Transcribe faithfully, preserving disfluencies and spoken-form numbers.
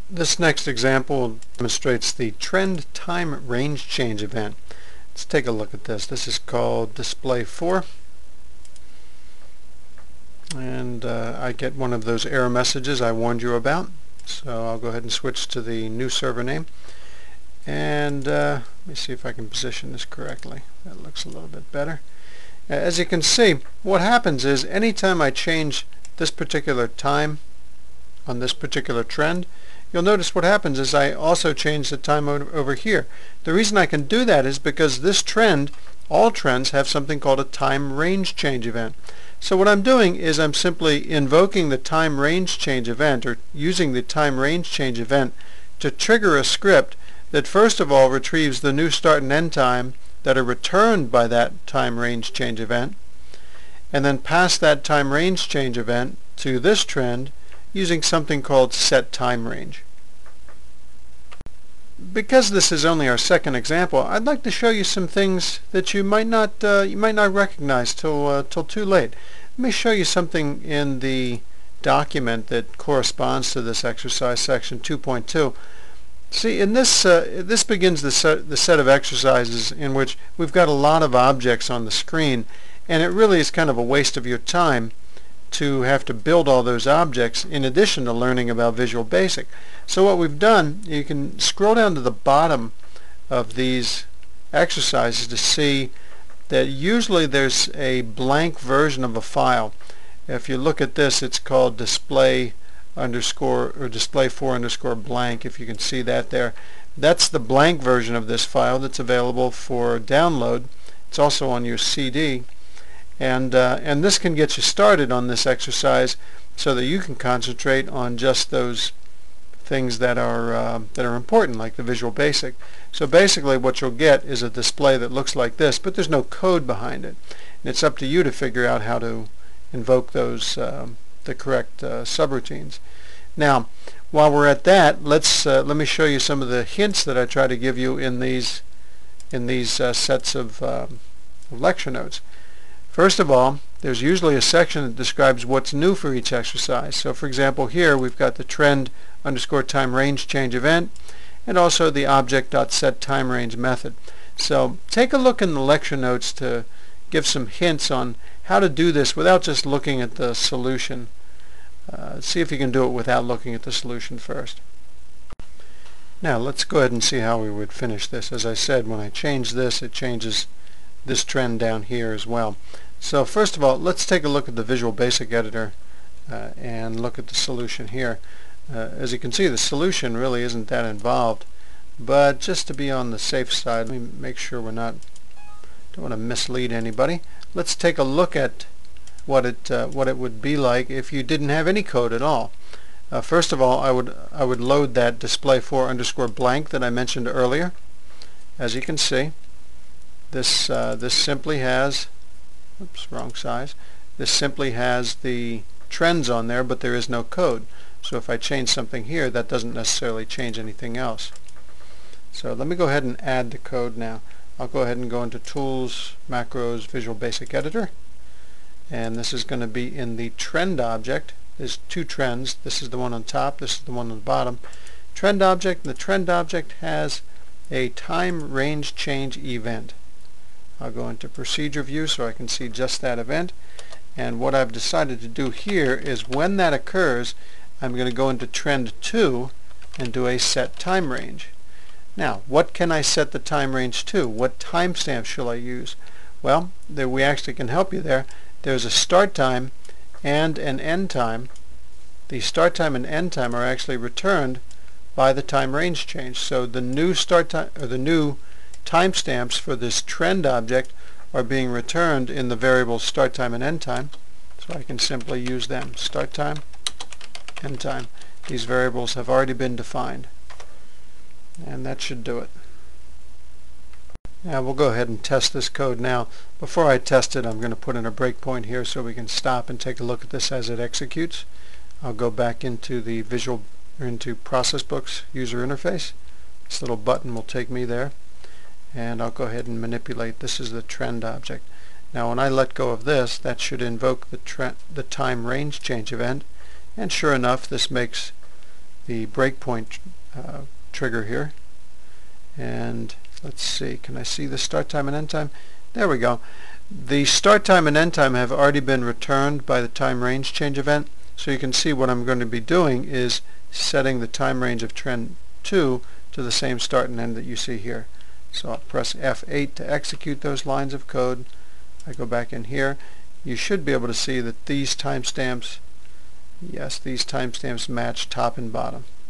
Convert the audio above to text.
This next example demonstrates the trend time range change event. Let's take a look at this. This is called display four, and uh, I get one of those error messages I warned you about. So I'll go ahead and switch to the new server name, and uh, let me see if I can position this correctly. That looks a little bit better. As you can see, what happens is anytime I change this particular time on this particular trend, you'll notice what happens is I also change the time over here. The reason I can do that is because this trend, all trends have something called a time range change event. So what I'm doing is I'm simply invoking the time range change event, or using the time range change event to trigger a script that first of all retrieves the new start and end time that are returned by that time range change event, and then pass that time range change event to this trend using something called set time range. Because this is only our second example, I'd like to show you some things that you might not uh, you might not recognize till uh, till too late. Let me show you something in the document that corresponds to this exercise, section two point two. See, in this uh, this begins the set, the set of exercises in which we've got a lot of objects on the screen, and it really is kind of a waste of your time to have to build all those objects in addition to learning about Visual Basic. So what we've done, you can scroll down to the bottom of these exercises to see that usually there's a blank version of a file. If you look at this, it's called display underscore or display four underscore blank. If you can see that there, that's the blank version of this file that's available for download. It's also on your C D. And, uh, and this can get you started on this exercise so that you can concentrate on just those things that are, uh, that are important, like the Visual Basic. So basically what you'll get is a display that looks like this, but there's no code behind it. And it's up to you to figure out how to invoke those, uh, the correct uh, subroutines. Now, while we're at that, let's, uh, let me show you some of the hints that I try to give you in these, in these uh, sets of, uh, of lecture notes. First of all, there's usually a section that describes what's new for each exercise. So for example, here we've got the trend underscore time range change event, and also the object.setTimeRange method. So take a look in the lecture notes to give some hints on how to do this without just looking at the solution. Uh, see if you can do it without looking at the solution first. Now let's go ahead and see how we would finish this. As I said, when I change this, it changes this trend down here as well. So first of all, let's take a look at the Visual Basic editor uh, and look at the solution here. Uh, as you can see, the solution really isn't that involved, but just to be on the safe side, let me make sure we're not, don't want to mislead anybody. Let's take a look at what it uh, what it would be like if you didn't have any code at all. Uh, first of all, I would I would load that display four underscore blank that I mentioned earlier. As you can see, This uh, this simply has, oops, wrong size. This simply has the trends on there, but there is no code. So if I change something here, that doesn't necessarily change anything else. So let me go ahead and add the code now. I'll go ahead and go into Tools, Macros, Visual Basic Editor, and this is going to be in the trend object. There's two trends. This is the one on top. This is the one on the bottom. Trend object. The trend object has a time range change event. I'll go into procedure view so I can see just that event, and what I've decided to do here is when that occurs, I'm going to go into trend two and do a set time range. Now, what can I set the time range to? What timestamp shall I use? Well, there we actually can help you there. There's a start time and an end time. The start time and end time are actually returned by the time range change. So the new start time, or the new timestamps for this trend object, are being returned in the variables start time and end time. So I can simply use them. Start time, end time. These variables have already been defined, and that should do it. Now we'll go ahead and test this code now. Before I test it, I'm going to put in a breakpoint here so we can stop and take a look at this as it executes. I'll go back into the Visual or into Process Books user interface. This little button will take me there, and I'll go ahead and manipulate. This is the trend object. Now when I let go of this, that should invoke the, the time range change event, and sure enough, this makes the breakpoint uh, trigger here. And let's see, can I see the start time and end time? There we go. The start time and end time have already been returned by the time range change event. So you can see what I'm going to be doing is setting the time range of trend two to the same start and end that you see here. So I'll press F eight to execute those lines of code. I go back in here. You should be able to see that these timestamps, yes, these timestamps match top and bottom.